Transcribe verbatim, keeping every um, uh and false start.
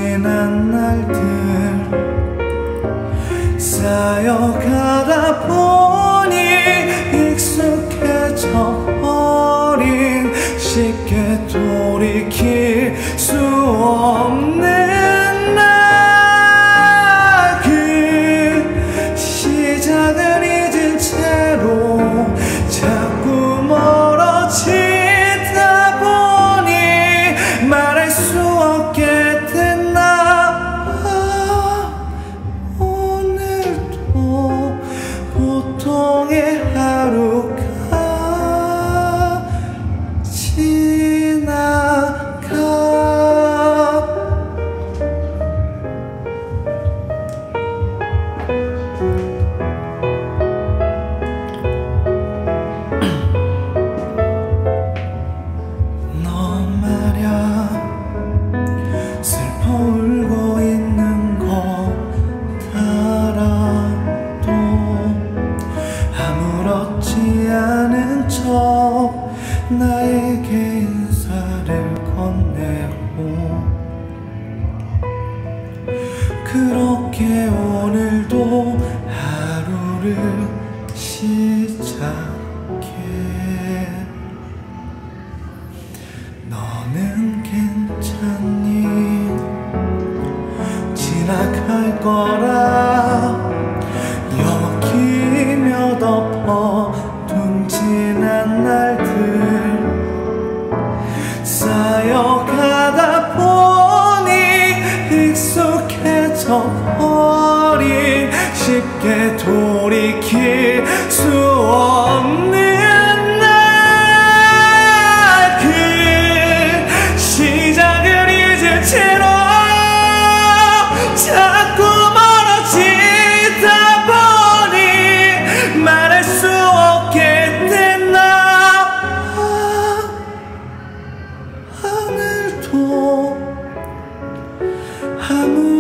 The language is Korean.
지난 날들 쌓여가다 보니 익숙해져 버린 쉽게 돌이킬 수 없는 날 그 시작을 잊은 채로 자꾸 멀어지다 보니 말할 수 없게 된 나 오늘도 보통의 하루가 지나가 너 말야 슬퍼 울고 있는 것 알아도 아무렇지 않은 척 나에게 인사를 건네고 그렇게 오늘도 하루를 시작해. 너는 괜찮니? 지나갈 거라 여기며 덮어둔 지난 날들 쌓여가다 보니 익숙해져 버린 쉽게 돌이킬 수 없는 날 그 시작을 잊은 채로 자꾸 멀어지다 보니 말할 수 없게 된 나 하늘도 아무